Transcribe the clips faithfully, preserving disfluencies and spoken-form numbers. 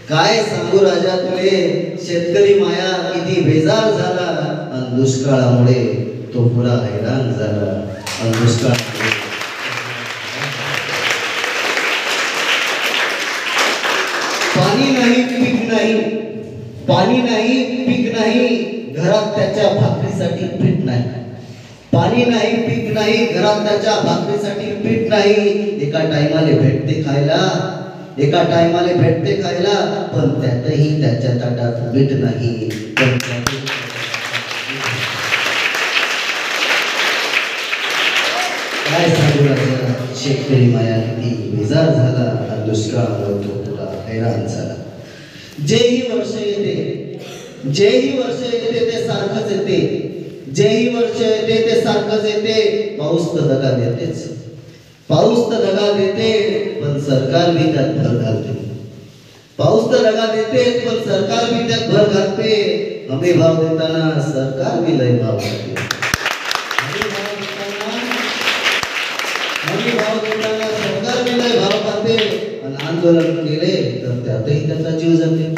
काय सांगू राजा तुले, शेतकरी माया किती बेजार झाला, आणि दुष्काळामुळे तो पुरा हैराण झाला. आणि दुष्काळामुळे पाणी नाही, पीक नाही, पाणी नाही, पीक नाही, घरात त्याच्या भाकरीसाठी पीठ नाही. पाणी नाही, पीक नाही, घरात त्याच्या भाकरीसाठी पीठ नाही. एका टायमाले भेटते खायला, एका टायमाले भेटते खायला, पण त्यातही त्याच्या ताटात मीठ नाही. पण काय सांगू राजा, शेतकरी माया किती बेजार झाला, आणि दुष्काळामुळे तो पुरा हैराण झाला. जेही वर्ष येते, जेही वर्ष येते ते सारखंच येते, जेही वर्ष येते ते सारखंच येते. पाऊस तर दगा देतेच, पाऊस तर दगा देते, पण सरकार भी त्यात भर घालते. पाऊस तर दगा देते, पण सरकार भी त्यात भर घालते. हमी भाव देताना सरकार भी लय भाव घालते. हमी भाव देताना सरकार भी लय भाव घालते. आणि आंदोलन केले तर त्यातही त्याचा जीव जाते.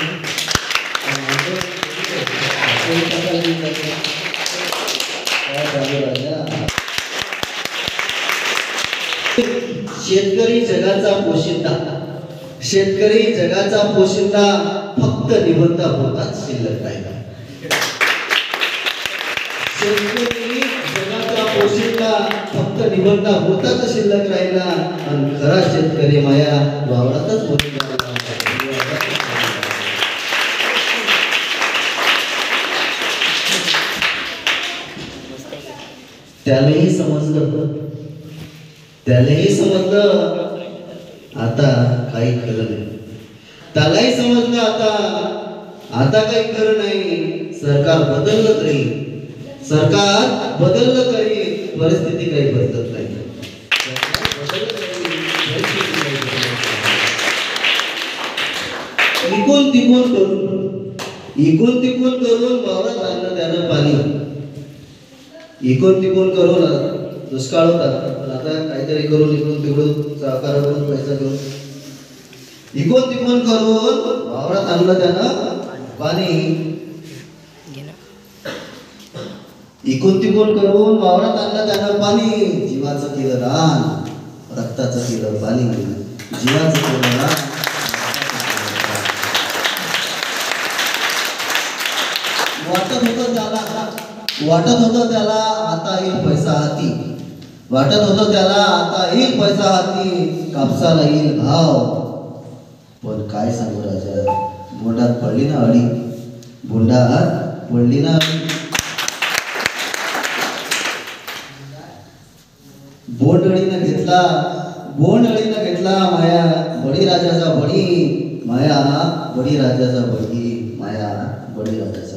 शेतकरी जगाचा पोशिंदा, शेतकरी जगाचा पोशिंदा, फक्त निबंध होताच शिल्लक राहिला. शेतकरी जगाचा पोशिंदा, फक्त निबंध होताच शिल्लक राहिला. आणि खरा शेतकरी माया वावरातच बोलला. त्यालाही समजलं, त्यालाही समजलं आता काही खरं नाही. त्यालाही समजलं आता आता काही खरं नाही. सरकार बदललं तरी, सरकार बदललं तरी परिस्थिती काही बदलत नाही. इकून तिकून करून, इकून तिकून करून वावरात आणलं त्यानं पाणी. इकून तिकून करून दुष्काळ होता, पण आता काहीतरी करून इकडून तिकडून सहकाराकडून पैसा घेऊन इकून तिकून करून वावरात आणलं त्यानं पाणी. इकून तिकून करून वावरात आणलं त्यानं पाणी. जीवाचं केलं रान, रक्ताचं केलं पाणी. जीवाचं केलं रान, वाटत होतं त्याला, वाटत होतं त्याला आता येईल पैसा हाती. वाटत होतं त्याला आता येईल पैसा हाती. कापसाला येईल भाव. पण काय सांगू राजा, बोंडात पडली ना अडी, बोंडात पडली ना अडी. बोंडअळीनं घेतला, बोंडअळीनं घेतला माया बळी राजाचा बळी. माया बळी राजाचा बळी, माया बळी राजाचा